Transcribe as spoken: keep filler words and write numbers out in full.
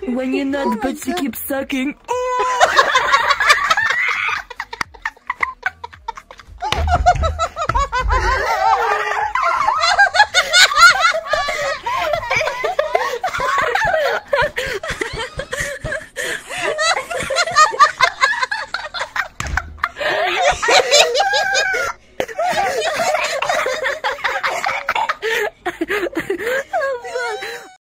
When you're Oh not, my but you God. keep sucking.